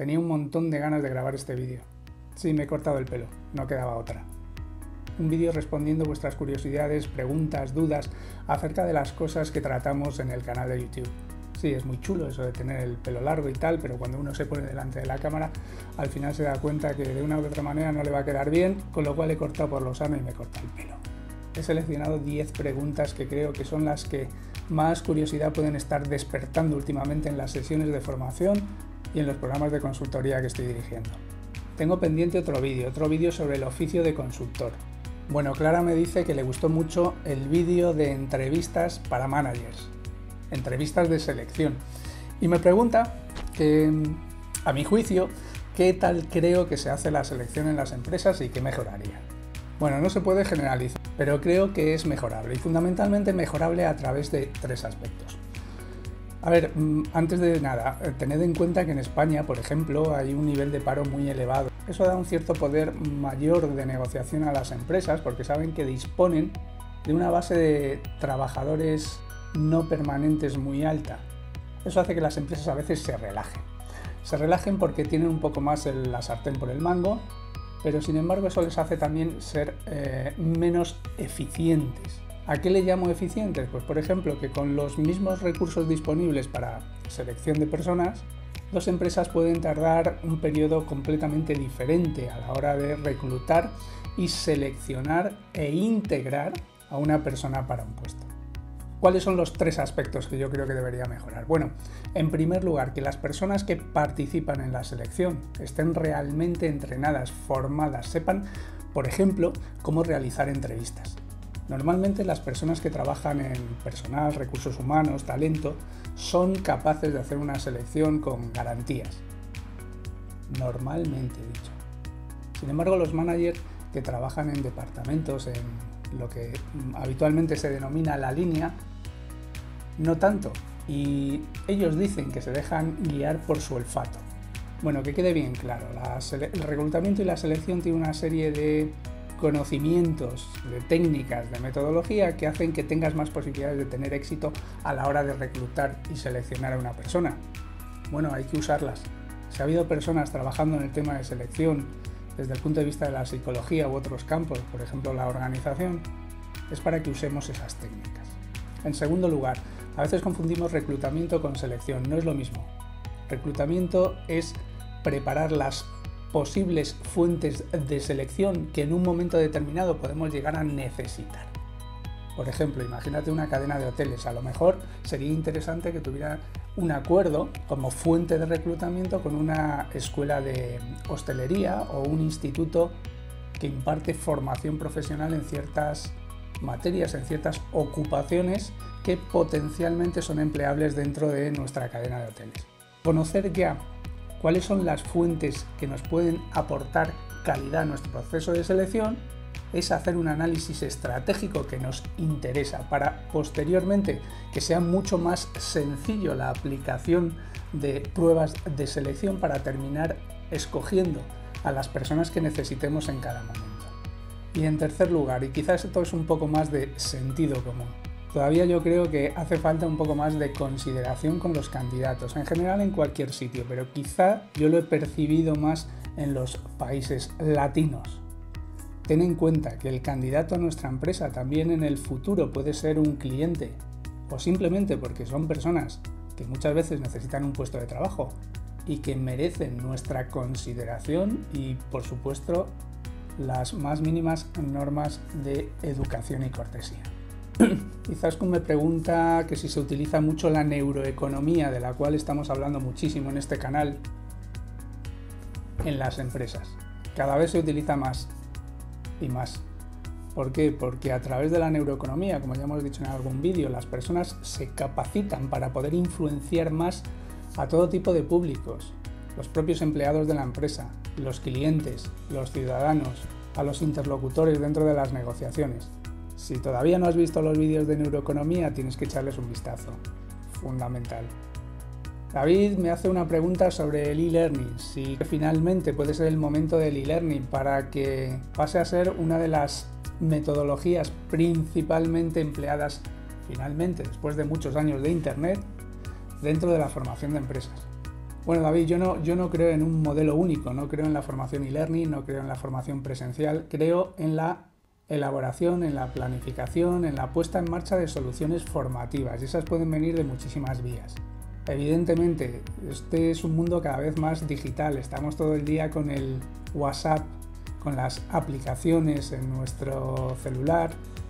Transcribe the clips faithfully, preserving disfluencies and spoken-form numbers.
Tenía un montón de ganas de grabar este vídeo. Sí, me he cortado el pelo, no quedaba otra. Un vídeo respondiendo vuestras curiosidades, preguntas, dudas acerca de las cosas que tratamos en el canal de YouTube. Sí, es muy chulo eso de tener el pelo largo y tal, pero cuando uno se pone delante de la cámara, al final se da cuenta que de una u otra manera no le va a quedar bien, con lo cual he cortado por lo sano y me he cortado el pelo. He seleccionado diez preguntas que creo que son las que más curiosidad pueden estar despertando últimamente en las sesiones de formación y en los programas de consultoría que estoy dirigiendo. Tengo pendiente otro vídeo, otro vídeo sobre el oficio de consultor. Bueno, Clara me dice que le gustó mucho el vídeo de entrevistas para managers, entrevistas de selección, y me pregunta que, a mi juicio, qué tal creo que se hace la selección en las empresas y qué mejoraría. Bueno, no se puede generalizar, pero creo que es mejorable y fundamentalmente mejorable a través de tres aspectos. A ver, antes de nada, tened en cuenta que en España, por ejemplo, hay un nivel de paro muy elevado. Eso da un cierto poder mayor de negociación a las empresas porque saben que disponen de una base de trabajadores no permanentes muy alta. Eso hace que las empresas a veces se relajen. Se relajen porque tienen un poco más el, la sartén por el mango, pero sin embargo eso les hace también ser eh, menos eficientes. ¿A qué le llamo eficientes? Pues por ejemplo que con los mismos recursos disponibles para selección de personas, dos empresas pueden tardar un periodo completamente diferente a la hora de reclutar y seleccionar e integrar a una persona para un puesto. ¿Cuáles son los tres aspectos que yo creo que debería mejorar? Bueno, en primer lugar, que las personas que participan en la selección estén realmente entrenadas, formadas, sepan, por ejemplo, cómo realizar entrevistas. Normalmente las personas que trabajan en personal, recursos humanos, talento, son capaces de hacer una selección con garantías. Normalmente, he dicho. Sin embargo, los managers que trabajan en departamentos, en lo que habitualmente se denomina la línea, no tanto, y ellos dicen que se dejan guiar por su olfato. Bueno, que quede bien claro, la el reclutamiento y la selección tienen una serie de conocimientos, de técnicas, de metodología que hacen que tengas más posibilidades de tener éxito a la hora de reclutar y seleccionar a una persona. Bueno, hay que usarlas. Si ha habido personas trabajando en el tema de selección desde el punto de vista de la psicología u otros campos, por ejemplo la organización, es para que usemos esas técnicas. En segundo lugar, a veces confundimos reclutamiento con selección, no es lo mismo. Reclutamiento es preparar las posibles fuentes de selección que en un momento determinado podemos llegar a necesitar. Por ejemplo, imagínate una cadena de hoteles, a lo mejor sería interesante que tuviera un acuerdo como fuente de reclutamiento con una escuela de hostelería o un instituto que imparte formación profesional en ciertas materias, en ciertas ocupaciones que potencialmente son empleables dentro de nuestra cadena de hoteles. Conocer ya cuáles son las fuentes que nos pueden aportar calidad a nuestro proceso de selección es hacer un análisis estratégico que nos interesa para posteriormente que sea mucho más sencillo la aplicación de pruebas de selección para terminar escogiendo a las personas que necesitemos en cada momento. Y en tercer lugar, y quizás esto es un poco más de sentido común, todavía yo creo que hace falta un poco más de consideración con los candidatos, en general en cualquier sitio, pero quizá yo lo he percibido más en los países latinos. Ten en cuenta que el candidato a nuestra empresa también en el futuro puede ser un cliente, o simplemente porque son personas que muchas veces necesitan un puesto de trabajo y que merecen nuestra consideración y, por supuesto, las más mínimas normas de educación y cortesía. Izaskun me pregunta que si se utiliza mucho la neuroeconomía, de la cual estamos hablando muchísimo en este canal, en las empresas. Cada vez se utiliza más y más. ¿Por qué? Porque a través de la neuroeconomía, como ya hemos dicho en algún vídeo, las personas se capacitan para poder influenciar más a todo tipo de públicos, los propios empleados de la empresa, los clientes, los ciudadanos, a los interlocutores dentro de las negociaciones. Si todavía no has visto los vídeos de neuroeconomía, tienes que echarles un vistazo. Fundamental. David me hace una pregunta sobre el e-learning, si finalmente puede ser el momento del e-learning para que pase a ser una de las metodologías principalmente empleadas finalmente, después de muchos años de Internet, dentro de la formación de empresas. Bueno, David, yo no, yo no creo en un modelo único, no creo en la formación e-learning, no creo en la formación presencial, creo en la elaboración, en la planificación, en la puesta en marcha de soluciones formativas, y esas pueden venir de muchísimas vías. Evidentemente, este es un mundo cada vez más digital, estamos todo el día con el WhatsApp, con las aplicaciones en nuestro celular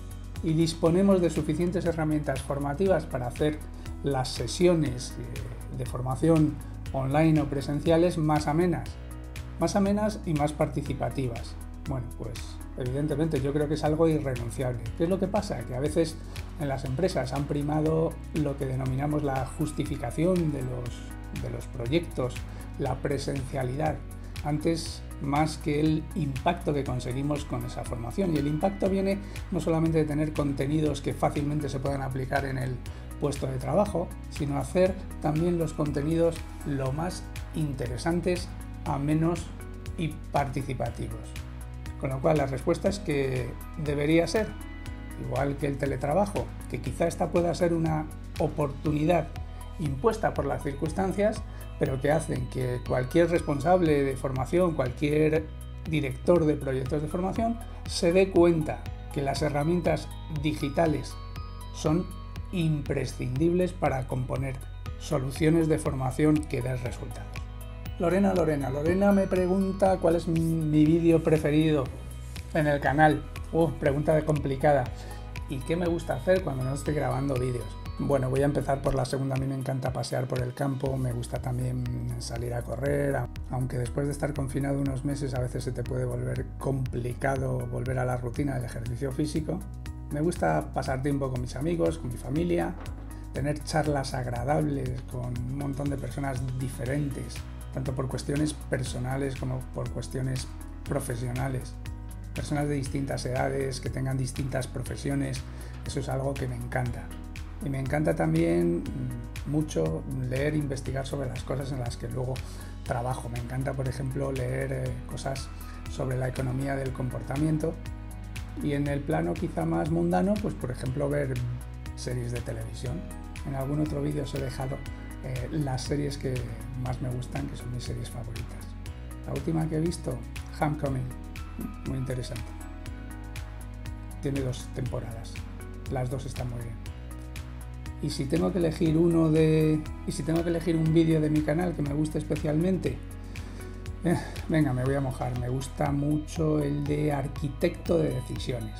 y disponemos de suficientes herramientas formativas para hacer las sesiones de formación online o presenciales más amenas, más amenas y más participativas. Bueno, pues evidentemente yo creo que es algo irrenunciable. ¿Qué es lo que pasa? Que a veces en las empresas han primado lo que denominamos la justificación de los, de los proyectos, la presencialidad, antes más que el impacto que conseguimos con esa formación. Y el impacto viene no solamente de tener contenidos que fácilmente se puedan aplicar en el puesto de trabajo, sino hacer también los contenidos lo más interesantes, amenos y participativos. Con lo cual la respuesta es que debería ser, igual que el teletrabajo, que quizá esta pueda ser una oportunidad impuesta por las circunstancias, pero que hacen que cualquier responsable de formación, cualquier director de proyectos de formación, se dé cuenta que las herramientas digitales son imprescindibles para componer soluciones de formación que den resultados. Lorena, Lorena, Lorena me pregunta cuál es mi vídeo preferido en el canal. Uh, pregunta complicada. ¿Y qué me gusta hacer cuando no estoy grabando vídeos? Bueno, voy a empezar por la segunda. A mí me encanta pasear por el campo, me gusta también salir a correr, aunque después de estar confinado unos meses a veces se te puede volver complicado volver a la rutina del ejercicio físico. Me gusta pasar tiempo con mis amigos, con mi familia, tener charlas agradables con un montón de personas diferentes, tanto por cuestiones personales como por cuestiones profesionales. Personas de distintas edades, que tengan distintas profesiones, eso es algo que me encanta. Y me encanta también mucho leer e investigar sobre las cosas en las que luego trabajo. Me encanta, por ejemplo, leer eh, cosas sobre la economía del comportamiento. Y en el plano quizá más mundano, pues por ejemplo ver series de televisión. En algún otro vídeo os he dejado eh, las series que más me gustan, que son mis series favoritas. La última que he visto, Homecoming, muy interesante. Tiene dos temporadas, las dos están muy bien. Y si tengo que elegir uno de, y si tengo que elegir un vídeo de mi canal que me guste especialmente, Eh, venga, me voy a mojar. Me gusta mucho el de arquitecto de decisiones.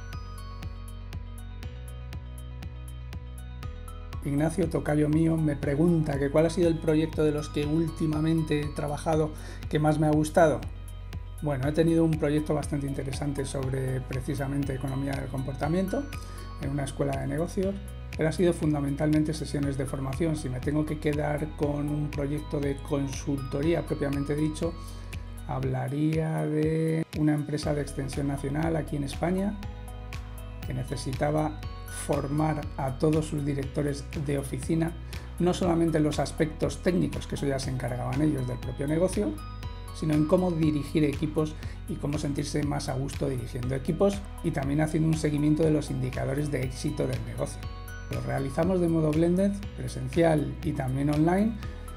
Ignacio, tocayo mío, me pregunta que cuál ha sido el proyecto de los que últimamente he trabajado que más me ha gustado. Bueno, he tenido un proyecto bastante interesante sobre precisamente economía del comportamiento en una escuela de negocios, pero ha sido fundamentalmente sesiones de formación. Si me tengo que quedar con un proyecto de consultoría propiamente dicho, hablaría de una empresa de extensión nacional aquí en España que necesitaba formar a todos sus directores de oficina, no solamente en los aspectos técnicos, que eso ya se encargaban ellos del propio negocio, sino en cómo dirigir equipos y cómo sentirse más a gusto dirigiendo equipos, y también haciendo un seguimiento de los indicadores de éxito del negocio. Lo realizamos de modo blended, presencial y también online,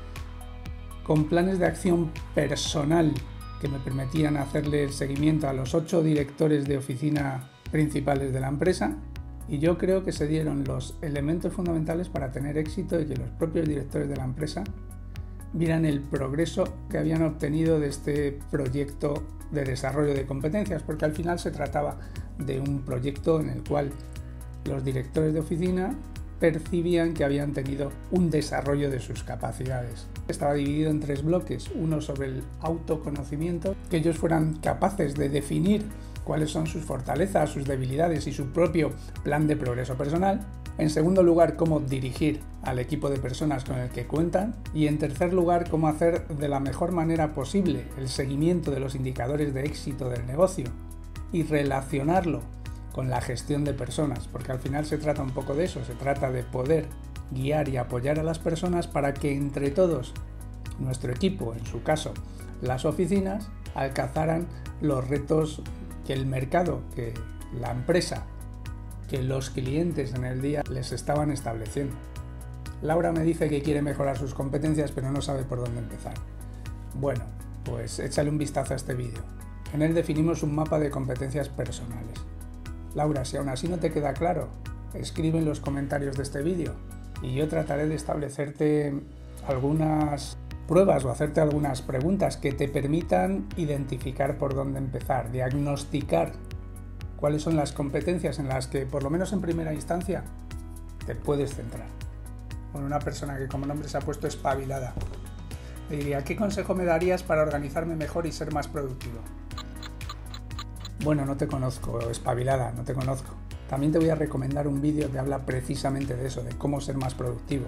con planes de acción personal que me permitían hacerle el seguimiento a los ocho directores de oficina principales de la empresa, y yo creo que se dieron los elementos fundamentales para tener éxito y que los propios directores de la empresa vieran el progreso que habían obtenido de este proyecto de desarrollo de competencias, porque al final se trataba de un proyecto en el cual los directores de oficina percibían que habían tenido un desarrollo de sus capacidades. Estaba dividido en tres bloques, uno sobre el autoconocimiento, que ellos fueran capaces de definir cuáles son sus fortalezas, sus debilidades y su propio plan de progreso personal. En segundo lugar, cómo dirigir al equipo de personas con el que cuentan. Y en tercer lugar, cómo hacer de la mejor manera posible el seguimiento de los indicadores de éxito del negocio y relacionarlo con la gestión de personas, porque al final se trata un poco de eso, se trata de poder guiar y apoyar a las personas para que entre todos, nuestro equipo, en su caso las oficinas, alcanzaran los retos que el mercado, que la empresa, que los clientes en el día les estaban estableciendo. Laura me dice que quiere mejorar sus competencias pero no sabe por dónde empezar. Bueno, pues échale un vistazo a este vídeo. En él definimos un mapa de competencias personales. Laura, si aún así no te queda claro, escribe en los comentarios de este vídeo y yo trataré de establecerte algunas pruebas o hacerte algunas preguntas que te permitan identificar por dónde empezar, diagnosticar cuáles son las competencias en las que, por lo menos en primera instancia, te puedes centrar. Bueno, una persona que como nombre se ha puesto espabilada. Le diría, ¿qué consejo me darías para organizarme mejor y ser más productivo? Bueno, no te conozco, espabilada, no te conozco. También te voy a recomendar un vídeo que habla precisamente de eso, de cómo ser más productivo.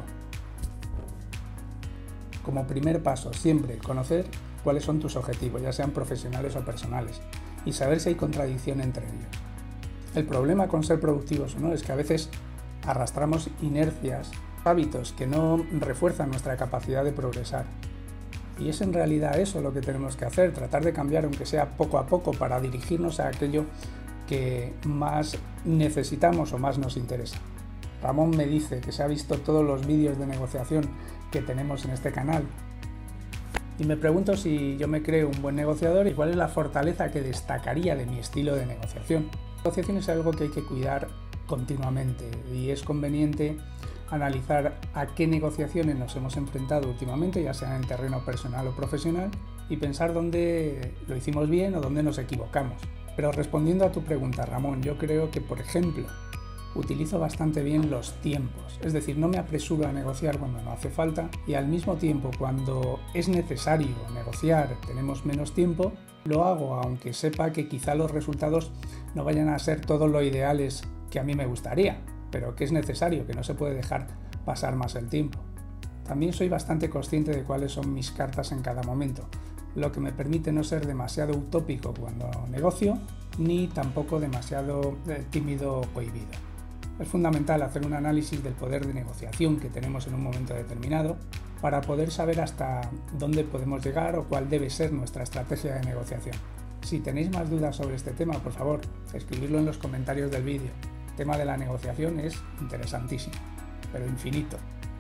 Como primer paso, siempre conocer cuáles son tus objetivos, ya sean profesionales o personales, y saber si hay contradicción entre ellos. El problema con ser productivos o no es que a veces arrastramos inercias, hábitos que no refuerzan nuestra capacidad de progresar. Y es en realidad eso lo que tenemos que hacer, tratar de cambiar aunque sea poco a poco para dirigirnos a aquello que más necesitamos o más nos interesa. Ramón me dice que se ha visto todos los vídeos de negociación que tenemos en este canal y me pregunto si yo me creo un buen negociador y cuál es la fortaleza que destacaría de mi estilo de negociación. La negociación es algo que hay que cuidar continuamente y es conveniente analizar a qué negociaciones nos hemos enfrentado últimamente, ya sea en terreno personal o profesional, y pensar dónde lo hicimos bien o dónde nos equivocamos. Pero respondiendo a tu pregunta, Ramón, yo creo que, por ejemplo, utilizo bastante bien los tiempos, es decir, no me apresuro a negociar cuando no hace falta y al mismo tiempo cuando es necesario negociar, tenemos menos tiempo, lo hago aunque sepa que quizá los resultados no vayan a ser todos lo ideales que a mí me gustaría, pero que es necesario, que no se puede dejar pasar más el tiempo. También soy bastante consciente de cuáles son mis cartas en cada momento, lo que me permite no ser demasiado utópico cuando negocio, ni tampoco demasiado eh, tímido o cohibido. Es fundamental hacer un análisis del poder de negociación que tenemos en un momento determinado para poder saber hasta dónde podemos llegar o cuál debe ser nuestra estrategia de negociación. Si tenéis más dudas sobre este tema, por favor, escribidlo en los comentarios del vídeo. El tema de la negociación es interesantísimo, pero infinito.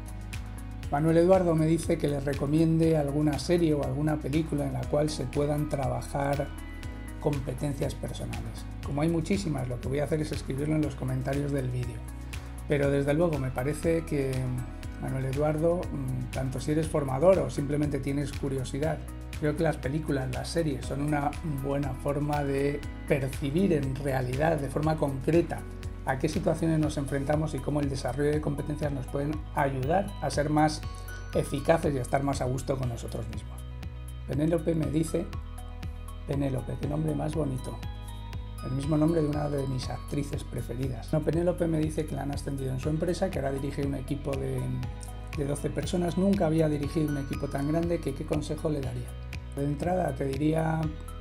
Manuel Eduardo me dice que les recomiende alguna serie o alguna película en la cual se puedan trabajar competencias personales. Como hay muchísimas, lo que voy a hacer es escribirlo en los comentarios del vídeo. Pero desde luego me parece que, Manuel Eduardo, tanto si eres formador o simplemente tienes curiosidad, creo que las películas, las series son una buena forma de percibir en realidad, de forma concreta, a qué situaciones nos enfrentamos y cómo el desarrollo de competencias nos pueden ayudar a ser más eficaces y a estar más a gusto con nosotros mismos. Penélope me dice, Penélope, qué nombre más bonito, el mismo nombre de una de mis actrices preferidas. No, Penélope me dice que la han ascendido en su empresa, que ahora dirige un equipo de, de doce personas, nunca había dirigido un equipo tan grande, que qué consejo le daría. De entrada te diría...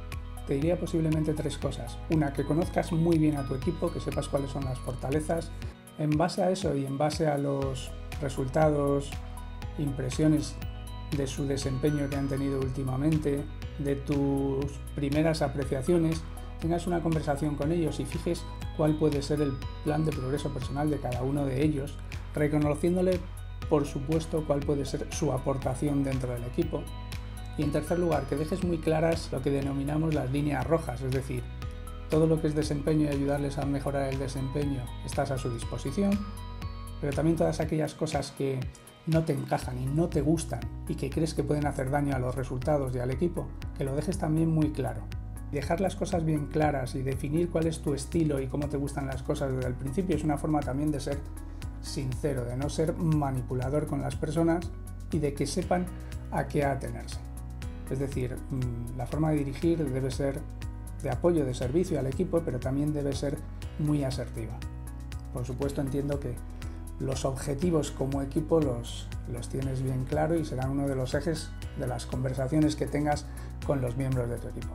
Te diría posiblemente tres cosas. Una, que conozcas muy bien a tu equipo, que sepas cuáles son las fortalezas. En base a eso y en base a los resultados, impresiones de su desempeño que han tenido últimamente, de tus primeras apreciaciones, tengas una conversación con ellos y fijes cuál puede ser el plan de progreso personal de cada uno de ellos, reconociéndole, por supuesto, cuál puede ser su aportación dentro del equipo. Y en tercer lugar, que dejes muy claras lo que denominamos las líneas rojas, es decir, todo lo que es desempeño y ayudarles a mejorar el desempeño estás a su disposición, pero también todas aquellas cosas que no te encajan y no te gustan y que crees que pueden hacer daño a los resultados y al equipo, que lo dejes también muy claro. Dejar las cosas bien claras y definir cuál es tu estilo y cómo te gustan las cosas desde el principio es una forma también de ser sincero, de no ser manipulador con las personas y de que sepan a qué atenerse. Es decir, la forma de dirigir debe ser de apoyo, de servicio al equipo, pero también debe ser muy asertiva. Por supuesto, entiendo que los objetivos como equipo los, los tienes bien claro y serán uno de los ejes de las conversaciones que tengas con los miembros de tu equipo.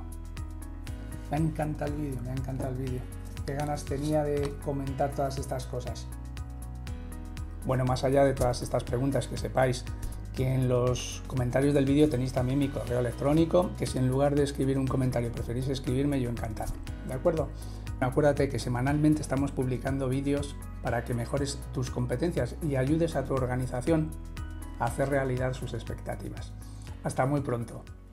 Me encanta el vídeo, me encanta el vídeo. Qué ganas tenía de comentar todas estas cosas. Bueno, más allá de todas estas preguntas, que sepáis que en los comentarios del vídeo tenéis también mi correo electrónico, que si en lugar de escribir un comentario preferís escribirme, yo encantado, ¿de acuerdo? Acuérdate que semanalmente estamos publicando vídeos para que mejores tus competencias y ayudes a tu organización a hacer realidad sus expectativas. Hasta muy pronto.